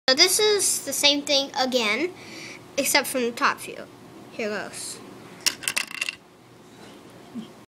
So this is the same thing again, except from the top view. Here goes.